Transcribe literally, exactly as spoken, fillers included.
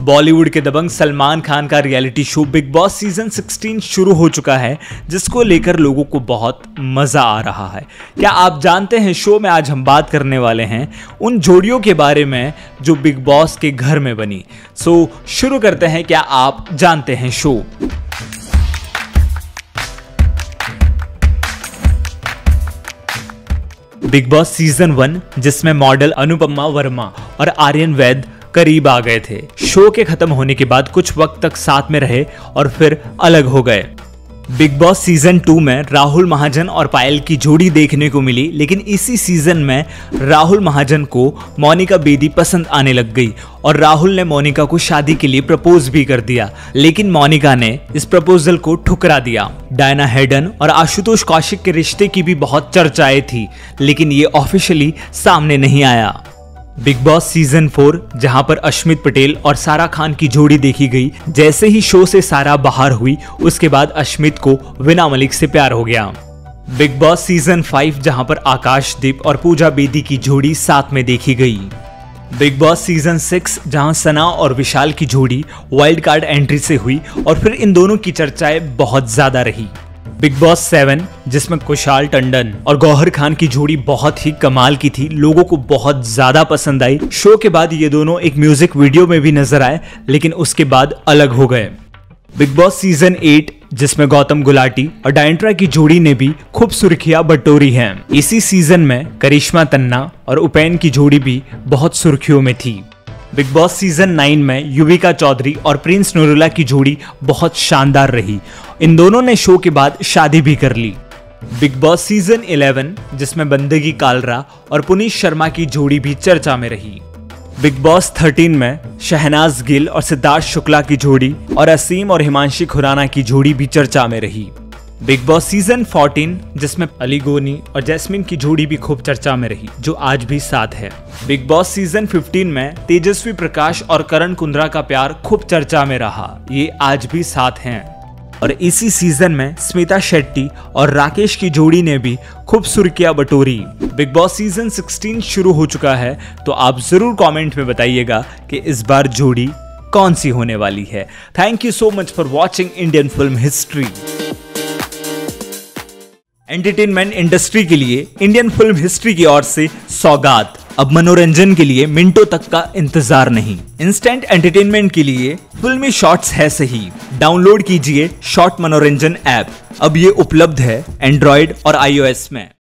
बॉलीवुड के दबंग सलमान खान का reality show Bigg Boss season सोलह शुरू हो चुका है, जिसको लेकर लोगों को बहुत मजा आ रहा है। क्या आप जानते हैं शो में आज हम बात करने वाले हैं उन जोड़ियों के बारे में जो बिग बॉस के घर में बनी। सो शुरू करते हैं, क्या आप जानते हैं show. Bigg Boss season one, जिसमें मॉडल अनुपमा वर्मा और आर्यन वैद करीब आ गए थे। शो के खत्म होने के बाद कुछ वक्त तक साथ में रहे और फिर अलग हो गए। बिग बॉस सीजन टू में राहुल महाजन और पायल की जोड़ी देखने को मिली, लेकिन इसी सीजन में राहुल महाजन को मोनिका बेदी पसंद आने लग गई और राहुल ने मोनिका को शादी के लिए प्रपोज भी कर दिया, लेकिन मोनिका ने इस प्रपोजल को ठुकरा दिया। डायना हेडन और आशुतोष कौशिक के रिश्ते की भी बहुत चर्चाएं थी, लेकिन ये ऑफिशियली सामने नहीं आया। बिग बॉस सीजन फोर, जहां पर अश्मित पटेल और सारा खान की जोड़ी देखी गई। जैसे ही शो से सारा बाहर हुई, उसके बाद अश्मित को वीना मलिक से प्यार हो गया। बिग बॉस सीजन फाइव, जहां पर आकाशदीप और पूजा बेदी की जोड़ी साथ में देखी गई। बिग बॉस सीजन सिक्स, जहां सना और विशाल की जोड़ी वाइल्ड कार्ड एंट्री से हुई और फिर इन दोनों की चर्चाएं बहुत ज्यादा रही। बिग बॉस सेवन, जिसमें कुशाल टंडन और गौहर खान की जोड़ी बहुत ही कमाल की थी, लोगों को बहुत ज्यादा पसंद आई। शो के बाद ये दोनों एक म्यूजिक वीडियो में भी नजर आए, लेकिन उसके बाद अलग हो गए। बिग बॉस सीजन एट, जिसमें गौतम गुलाटी और डायंट्रा की जोड़ी ने भी खूब सुर्खियां बटोरी हैं। इसी सीजन में करिश्मा तन्ना और उपेन की जोड़ी भी बहुत सुर्खियों में थी। बिग बॉस सीजन नाइन में युविका चौधरी और प्रिंस नूरुल्लाह की जोड़ी बहुत शानदार रही। इन दोनों ने शो के बाद शादी भी कर ली। बिग बॉस सीजन इलेवन, जिसमें बंदगी कालरा और पुनीत शर्मा की जोड़ी भी चर्चा में रही। बिग बॉस थर्टीन में शहनाज गिल और सिद्धार्थ शुक्ला की जोड़ी और असीम और हिमांशी खुराना की जोड़ी भी चर्चा में रही। बिग बॉस सीजन फोर्टीन, जिसमें अली गोनी और जैस्मिन की जोड़ी भी खूब चर्चा में रही, जो आज भी साथ है। बिग बॉस सीजन फिफ्टीन में तेजस्वी प्रकाश और करण कुंद्रा का प्यार खूब चर्चा में रहा, ये आज भी साथ हैं। और इसी सीजन में स्मिता शेट्टी और राकेश की जोड़ी ने भी खूब सुर्खियां बटोरी। बिग बॉस सीजन सिक्सटीन शुरू हो चुका है, तो आप जरूर कमेंट में बताइएगा कि इस बार जोड़ी कौन सी होने वाली है। Thank you so much for watching Indian film history. Entertainment industry के लिए इंडियन फिल्म हिस्ट्री की ओर से सौगात। अब मनोरंजन के लिए मिनटों तक का इंतजार नहीं, इंस्टेंट एंटरटेनमेंट के लिए फिल्मी शॉर्ट्स है सही। डाउनलोड कीजिए शॉर्ट मनोरंजन ऐप। अब ये उपलब्ध है एंड्रॉइड और आईओएस में।